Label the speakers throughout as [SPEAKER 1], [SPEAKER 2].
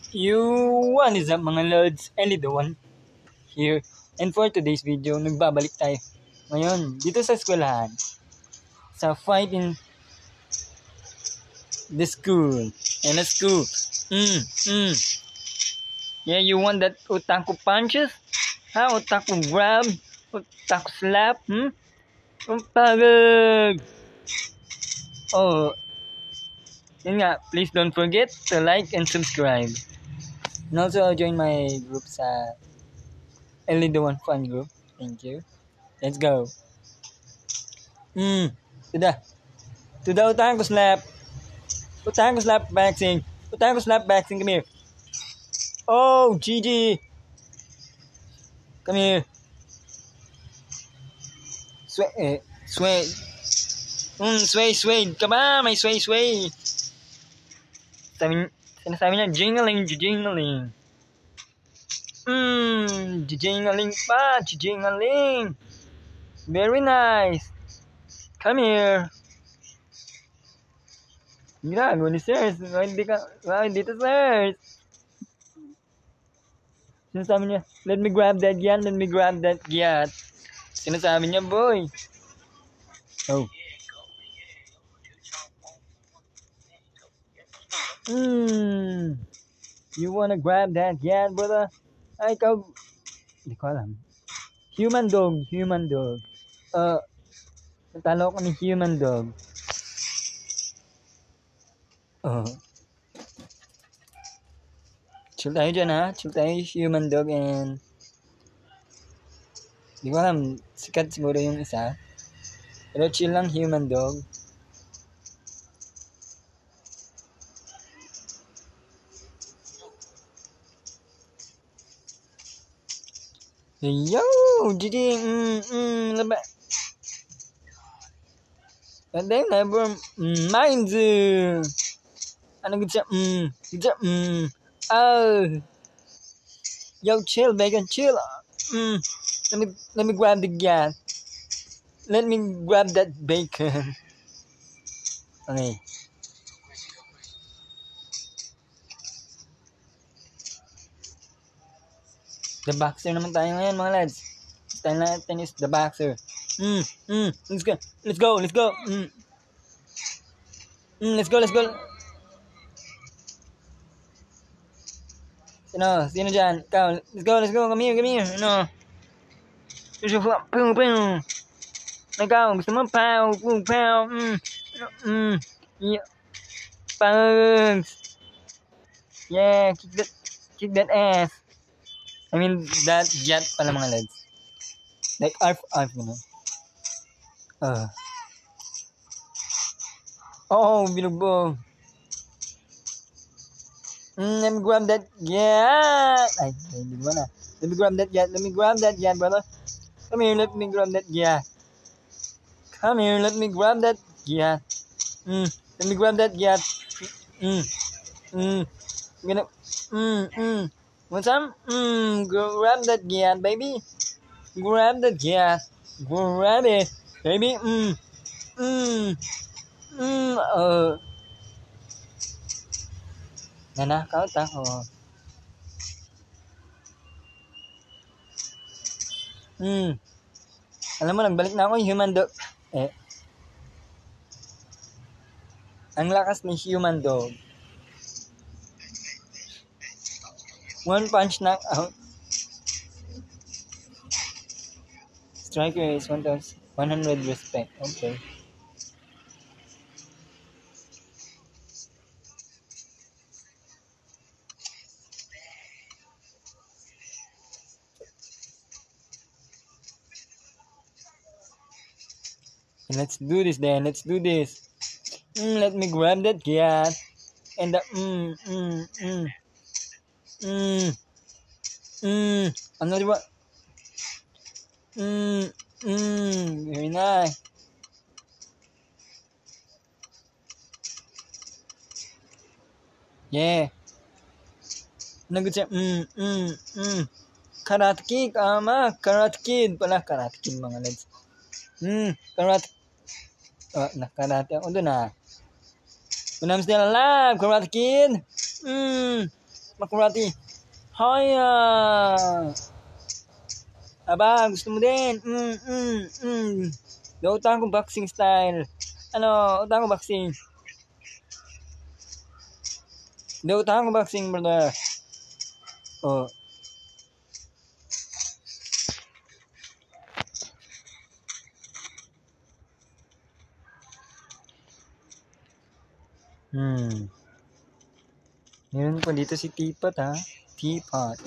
[SPEAKER 1] What is up mga lods? Ellie the one here. And for today's video, nagbabalik tayo. Ngayon, dito sa eskwelahan. Sa fight in the school. In a school. Yeah, you want that otaku punches? Ha? Otaku grab? Otaku slap? Ang pagod! Oh, yun nga, please don't forget to like and subscribe. And also join my group sa Ellie the One Fun Group. Thank you. Let's go. To the Otaku slap. Otaku slap boxing. Otaku slap boxing, come here. Oh, GG. Come here. Sway. Sway. Come on, may sway. Sinasabi niya, jingling. Jingling. Very nice. Come here. Ginagawa ni Sirs. Dito, Sirs. Sinasabi niya, let me grab that gyat. Sinasabi niya, boy. Oh. You wanna grab that gyat, brother? Ay, ikaw. Hindi ko alam. Human dog. Natalo ko ni human dog. Chill tayo dyan, ha? Chill tayo human dog and hindi ko alam, sikat siguro yung isa. Pero chill lang human dog. Yo! GG! Laba. And then never mind. Ano good siya? Yo, chill, Bacon, chill. Let me grab the gas. Let me grab that bacon. Okay. The boxer naman tayo ngayon, mga lads. Style natin is the boxer. Let's go. Let's go. Sino dyan? Ikaw. Let's go. Come here. Ano? Ikaw, gusto mo? Pow. Yeah. Punks. Yeah, kick that ass. I mean, that jet pala mga lads. Like, arf, you know. Binugbog. Let me grab that jet. Ay, hindi mo na. Let me grab that jet, brother. Come here, let me grab that jet. Let me grab that jet. Want some? Grab that jet, baby. Grab that jet. Grab it, baby. Nanakaw ako. Alam mo, nagbalik na ako yung human dog. Ang lakas ni human dog. One punch knockout. Striker is 100 respect. Okay. Let's do this then. Let me grab that cat. And the ano diba? Very nice. Yeah. Nagod siya. Karate kick, Karate kid pala. Karate kid mga lads. Karate. Nakarate ako doon, When I'm still alive, Karate Kid. Makurati. Haya! Aba, gusto mo din? The Otaku boxing style. Ano, Otaku boxing. The Otaku boxing, brother. Oh. Meron pa dito si Teapot, ha? Teapot.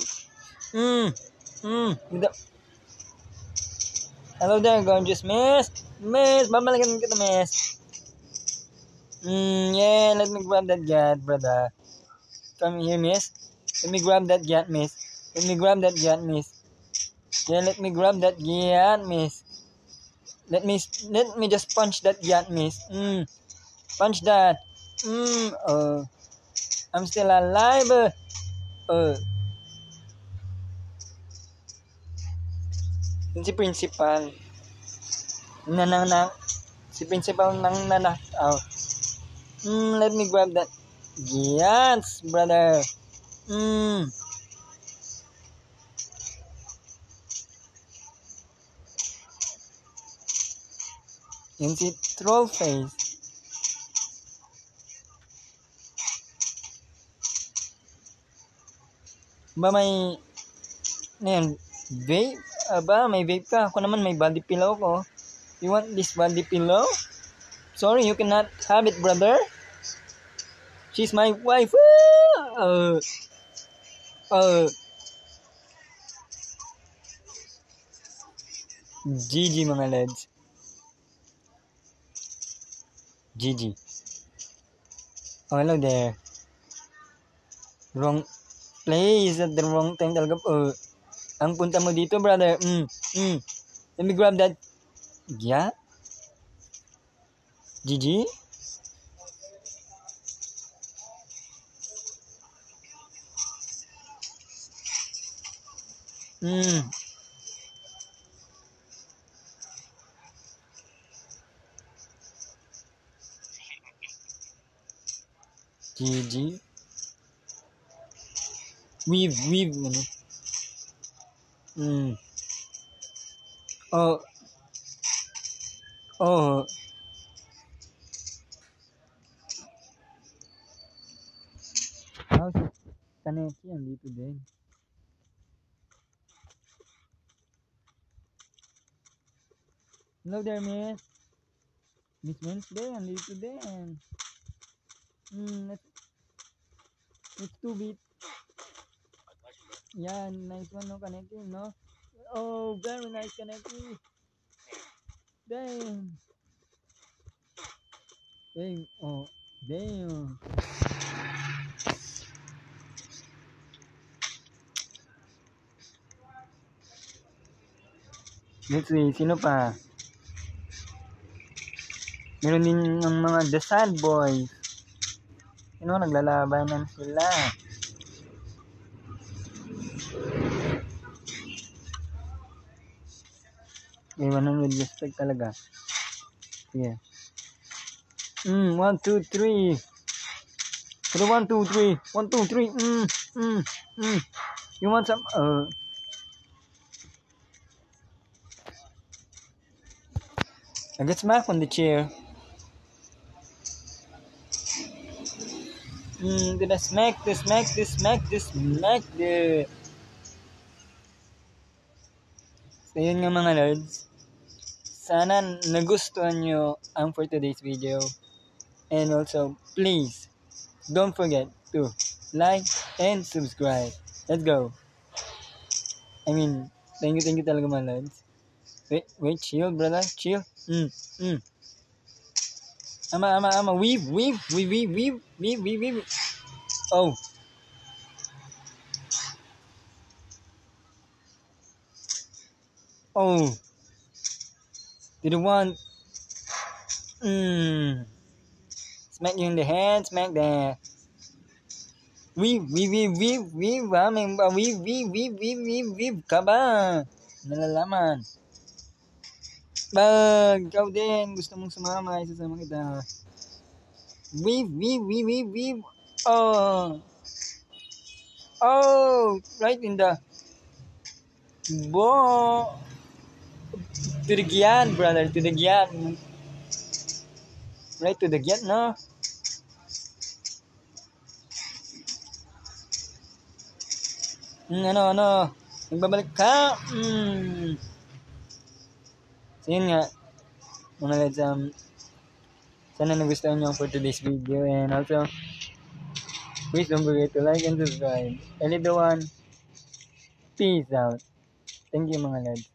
[SPEAKER 1] Hello there, gorgeous miss. Miss, babalikan kita, miss. Yeah, let me grab that gat, brother. Come here, miss. Let me grab that gat, miss. Let me grab that gat, miss. Yeah, let me grab that gat, miss. Let me just punch that gat, miss. Punch that. I'm still alive. Yun si principal. Si principal nang knock out. Let me grab that. Yes, brother. Yun si troll face. Ba may vape? Aba, may vape ka. Ako naman may body pillow ko. You want this body pillow? Sorry, you cannot have it, brother. She's my wife. GG mga lads. GG. Oh, hello there. Wrong place at the wrong time talaga. Ang punta mo dito, brother. Let me grab that. Yeah? GG? GG? Weave. Oh. How's it? Kaneki andito din. Hello there, miss. Miss Wednesday andito din. It's 2-bit. Yeah, nice one, no, Kaneki, no? Oh, very nice, Kaneki. Damn. Damn. Let's see, sino pa? Meron din ng mga The Sad Boys. Naglalabanan sila. Iwanan with respect talaga. Yeah. 1, 2, 3. Pero 1, 2, 3. 1, 2, 3. You want some? I get smacked on the chair. Did I smack the. So yun nga mga nerds. Sana nagustuhan nyo ang for today's video. And also, please, don't forget to like and subscribe. Let's go. I mean, thank you talaga mga nerds. Wait, chill, brother, chill. Ama, weave. Oh. Did you want? Smack you in the head, smack there. Weave, ka ba? Nalalaman. Ikaw din, gusto mong sumama, isasama kita. Weave. Oh. Oh, right in the bo. To the gyan, brother. To the gyan. Right to the gyan, no? Ano? Nagbabalik ka? So, yun nga. Mga lads, sana nagustuhan nyo for today's video. And also, please don't forget to like and subscribe. Ellie the One, peace out. Thank you mga lads.